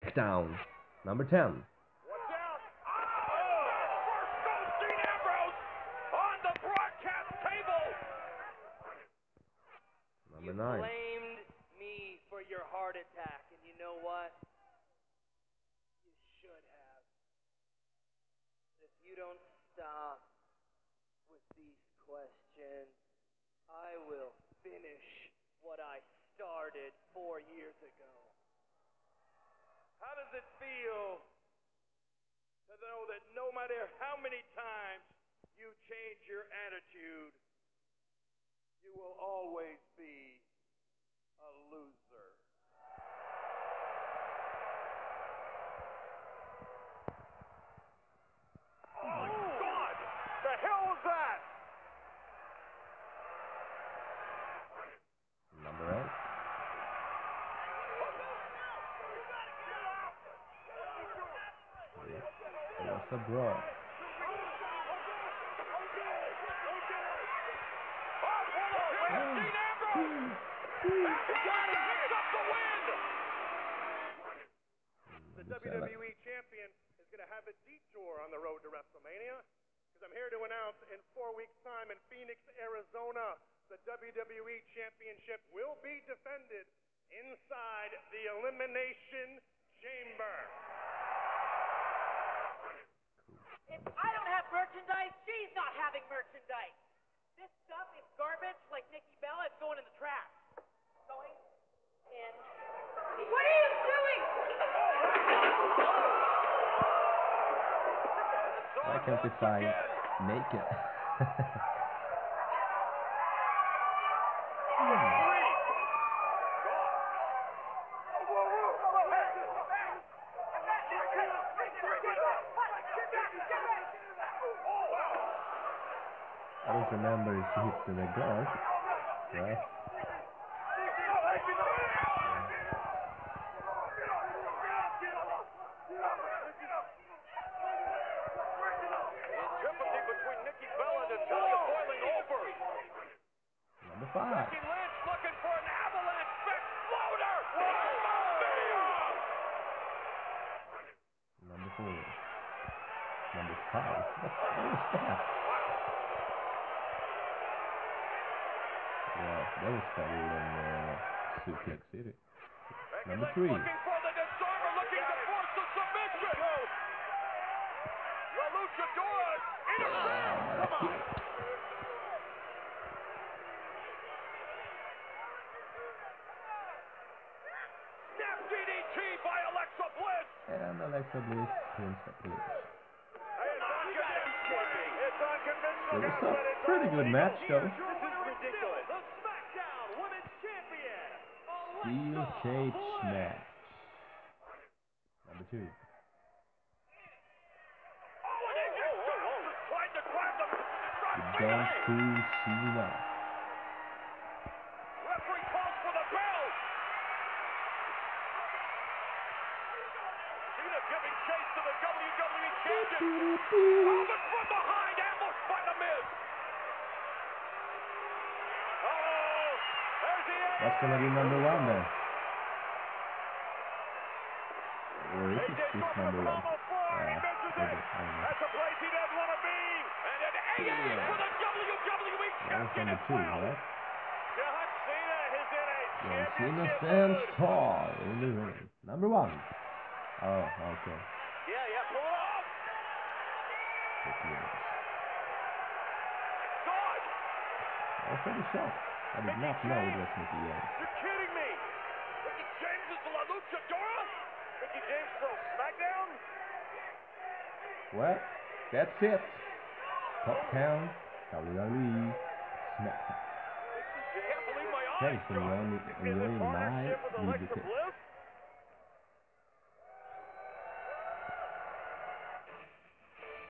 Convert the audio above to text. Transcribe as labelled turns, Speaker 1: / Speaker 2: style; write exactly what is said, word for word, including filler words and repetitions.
Speaker 1: SmackDown. Number ten.
Speaker 2: Watch out! Oh! First goes Dean Ambrose on the broadcast table.
Speaker 1: Number
Speaker 3: You
Speaker 1: nine.
Speaker 3: blamed me for your heart attack, and you know what? You should have. If you don't stop with these questions, I will finish what I started four years ago.
Speaker 2: How does it feel to know that no matter how many times you change your attitude, you will always be a loser? Oh my God! The hell was that?
Speaker 1: Number eight. It was a brawl.
Speaker 2: The W W E champion is going to have a detour on the road to WrestleMania, because I'm here to announce in four weeks' time in Phoenix, Arizona, the W W E championship will be defended inside the Elimination Chamber.
Speaker 4: If I don't have merchandise, she's not having merchandise. This stuff is garbage, like Nikki Bella. It's going in the trash. Going in. What are you doing?
Speaker 1: Why can't we find naked? I don't remember if she hit the guard. Yeah.
Speaker 2: Antipathy between Nikki Bella and Natalya boiling over.
Speaker 1: Number five.
Speaker 2: Becky Lynch looking for an avalanche exploder.
Speaker 1: Number four. Number five. What, what was that? Yeah, that was better than uh, Suplex City.
Speaker 2: Becky
Speaker 1: Number
Speaker 2: Lynch
Speaker 1: three.
Speaker 2: looking for the disarmer, looking to force the submission. La Luchadora interferes. Come on. Snap D D T by Alexa Bliss.
Speaker 1: And Alexa Bliss pins the pin.
Speaker 2: It's unconventional. It's unconventional.
Speaker 1: It was
Speaker 2: now,
Speaker 1: a
Speaker 2: but it's
Speaker 1: pretty good
Speaker 2: illegal.
Speaker 1: match, though.
Speaker 2: This is ridiculous. The SmackDown Women's Champion,
Speaker 1: Steel
Speaker 2: Alexa
Speaker 1: cage
Speaker 2: Bliss.
Speaker 1: match. Number two.
Speaker 2: Oh, and A J Styles is trying to grab the
Speaker 1: The Don Cool Cena.
Speaker 2: Referee calls for the bell. Cena giving chase to the W W E champion. Oh, but from behind, ambushed by the Miz. Oh, there's the end.
Speaker 1: That's gonna be number one then. Or is it
Speaker 2: A J
Speaker 1: this
Speaker 2: going for
Speaker 1: number
Speaker 2: the
Speaker 1: one?
Speaker 2: pommel floor, and he
Speaker 1: Uh,
Speaker 2: misses
Speaker 1: maybe,
Speaker 2: it.
Speaker 1: I don't know.
Speaker 2: That's a place he doesn't want to be. And an A A
Speaker 1: Yeah.
Speaker 2: for the W W E
Speaker 1: That was
Speaker 2: champion
Speaker 1: number
Speaker 2: as
Speaker 1: two,
Speaker 2: well.
Speaker 1: right?
Speaker 2: John Cena is in a
Speaker 1: John Cena
Speaker 2: championship
Speaker 1: stands
Speaker 2: mood.
Speaker 1: tall in the ring. Number one. Oh, okay.
Speaker 2: Yeah, yeah, pull it off.
Speaker 1: It is.
Speaker 2: God,
Speaker 1: I was pretty shocked. I did not know it was Mickey James.
Speaker 2: you're kidding me. Mickey James is La Luchadora? Mickey James from SmackDown?
Speaker 1: Well, that's it. Top count, W W E, SmackDown.
Speaker 2: Can't believe my eyes,
Speaker 1: Thanks for
Speaker 2: John.
Speaker 1: enjoying,
Speaker 2: Is this
Speaker 1: enjoying my
Speaker 2: partnership with
Speaker 1: video
Speaker 2: Alexa
Speaker 1: tips.
Speaker 2: Bliss?